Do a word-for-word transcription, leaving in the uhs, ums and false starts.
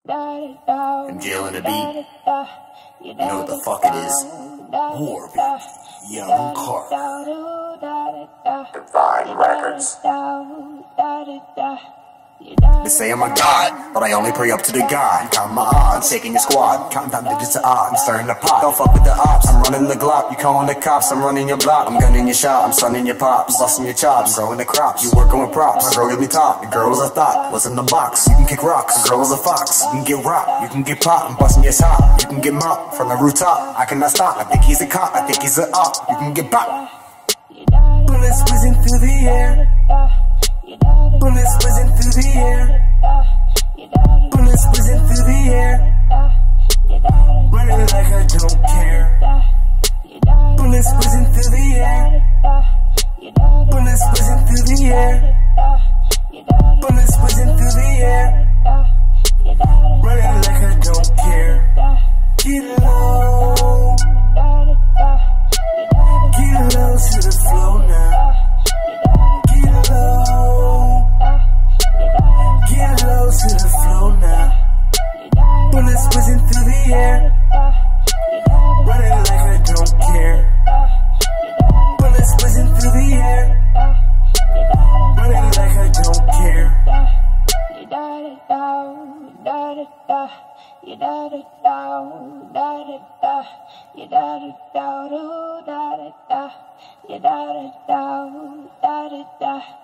M J L in the beat. You know what the fuck it is. WarBaby. Young Carter. Divine Records. They say I'm a god, but I only pray up to the God. Count my odds, taking your squad, counting down digits of odds, stirring the pot. Don't fuck with the ops, I'm running the Glock. You calling the cops, I'm running your block. I'm gunning your shop, I'm sunning your pops, busting your chops, growing the crops. You working with props, my girl give me top. The girl was a thought, was in the box. You can kick rocks, the girl was a fox. You can get rocked, you can get popped, I'm busting your top. You can get mopped from the rooftop. I cannot stop, I think he's a cop, I think he's a op. You can get popped. Bullets whizzing through the air. Bullets whizzing through the air. Bullets whizzing through the air. Running like I don't care. Bullets whizzing through the air. Bullets whizzing through the air. Bullets whizzing through the air. Running like I don't care. Get low. Get low to the flow now. Get low. Get low to the flow now. Bullets whizzing through the air. Running like I don't care. Bullets whizzing through the air. Running like I don't care. You got it down, got it down. You got it down, got it down. You got it down, got it down. You got it down, got it down.